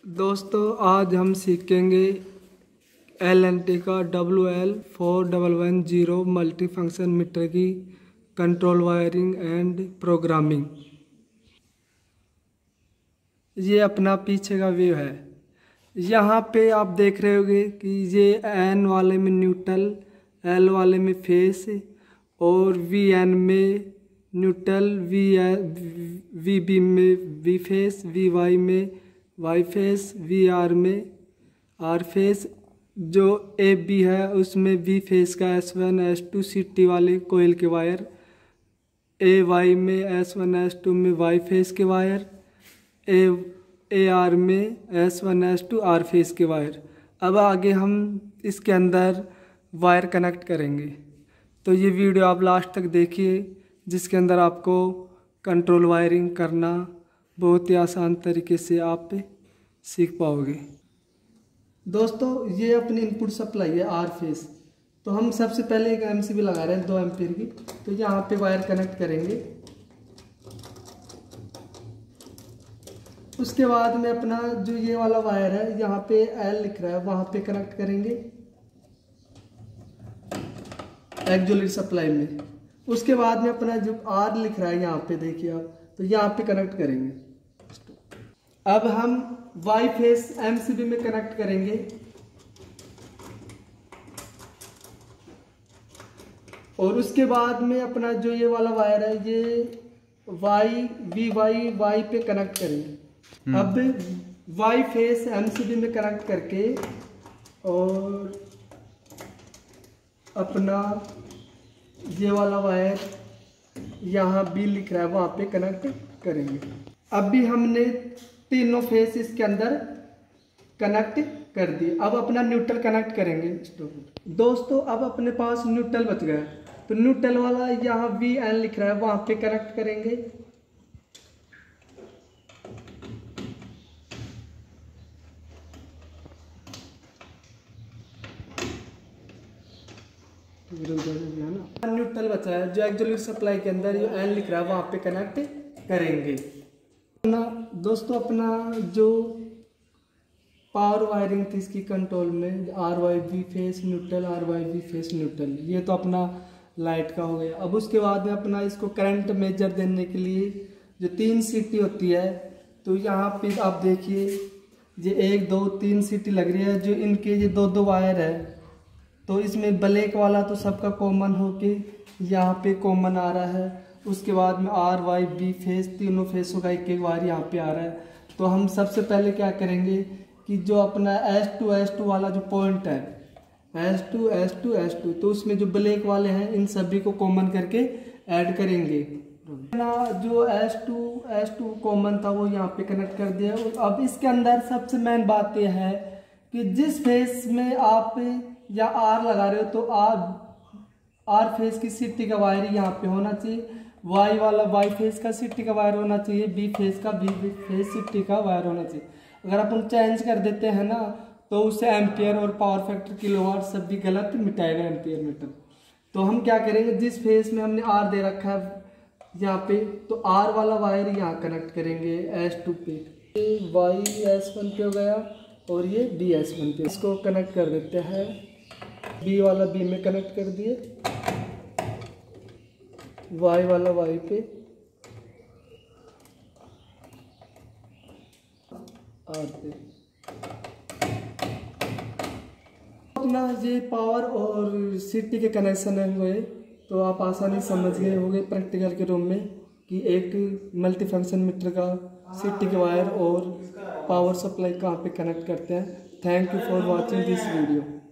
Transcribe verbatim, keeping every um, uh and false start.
दोस्तों आज हम सीखेंगे एल एन टी का W L four double one zero multi function meter की कंट्रोल वायरिंग एंड प्रोग्रामिंग। ये अपना पीछे का व्यू है। यहाँ पे आप देख रहे होंगे कि ये एन वाले में न्यूट्रल, एल वाले में फेस और वी एन में न्यूट्रल, वी वी बी में वी फेस, वी वाई में वाई फेस, वी आर में आर फेस। जो ए बी है उसमें वी फेस का S one S two C T वाले कोयल के वायर, ए वाई में एस वन एस टू में वाई फेस के वायर, ए ए आर में S one S two R phase के वायर। अब आगे हम इसके अंदर वायर कनेक्ट करेंगे, तो ये वीडियो आप लास्ट तक देखिए, जिसके अंदर आपको कंट्रोल वायरिंग करना बहुत ही आसान तरीके से आप सीख पाओगे। दोस्तों ये अपनी इनपुट सप्लाई है आर फेस, तो हम सबसे पहले एक एमसीबी लगा रहे हैं दो एम्पीयर की, तो यहाँ पे वायर कनेक्ट करेंगे। उसके बाद में अपना जो ये वाला वायर है यहाँ पे एल लिख रहा है वहाँ पे कनेक्ट करेंगे एक्जुअली सप्लाई में। उसके बाद में अपना जो आर लिख रहा है यहाँ पे देखिए आप, तो यहाँ पे कनेक्ट करेंगे। अब हम वाई फेस एमसीबी में कनेक्ट करेंगे और उसके बाद में अपना जो ये वाला वायर है ये वाई वी वाई वाई पे कनेक्ट करेंगे। अब वाई फेस एमसीबी में कनेक्ट करके और अपना ये वाला वायर यहाँ बी लिख रहा है वहाँ पे कनेक्ट करेंगे। अब भी हमने तीनों फेस इसके अंदर कनेक्ट कर दिए। अब अपना न्यूट्रल कनेक्ट करेंगे। दोस्तों अब अपने पास न्यूट्रल बच गया, तो न्यूट्रल वाला यहाँ वी एन लिख रहा है वहाँ पे कनेक्ट करेंगे। न्यूट्रल बचा है जो एक्जुअली सप्लाई के अंदर जो एन लिख रहा है वहाँ पे कनेक्ट करेंगे। अपना दोस्तों अपना जो पावर वायरिंग थी इसकी कंट्रोल में R Y B phase neutral, R Y B phase neutral, ये तो अपना लाइट का हो गया। अब उसके बाद में अपना इसको करंट मेजर देने के लिए जो तीन सीटी होती है, तो यहाँ पे आप देखिए ये एक दो तीन सीटी लग रही है। जो इनके ये दो दो वायर है, तो इसमें ब्लैक वाला तो सबका कॉमन होके यहाँ पे कॉमन आ रहा है। उसके बाद में आर वाई बी फेस तीनों फेसों का एक एक वायर यहाँ पे आ रहा है। तो हम सबसे पहले क्या करेंगे कि जो अपना एस टू एस टू वाला जो पॉइंट है S two S two S two, तो उसमें जो ब्लैक वाले हैं इन सभी को कॉमन करके ऐड करेंगे। जो S two S two common था वो यहाँ पे कनेक्ट कर दिया। अब इसके अंदर सबसे मेन बात यह है कि जिस फेस में आप या आर लगा रहे हो तो आर आर फेस की सीटी का वायर यहाँ पे होना चाहिए, वाई वाला वाई फेस का सीटी का वायर होना चाहिए, बी फेस का बी फेस सीटी का वायर होना चाहिए। अगर अपन चेंज कर देते हैं ना तो उससे एम्पियर और पावर फैक्टर किलोवाट सब भी गलत मिटाएगा एम्पियर मीटर। तो हम क्या करेंगे, जिस फेस में हमने आर दे रखा है यहाँ पे, तो आर वाला वायर यहाँ कनेक्ट करेंगे एस टू पे, वाई एस वन पे हो गया और ये बी एस वन पे। इसको कनेक्ट कर देते हैं, बी वाला बी में कनेक्ट कर दिए, वाई वाला वाई पे, आर पे। अपना ये पावर और सीटी के कनेक्शन हुए, तो आप आसानी समझ गए होंगे प्रैक्टिकल के रूम में कि एक मल्टी फंक्शन मीटर का सीटी के वायर और पावर सप्लाई कहाँ पे कनेक्ट करते हैं। Thank you for watching this video.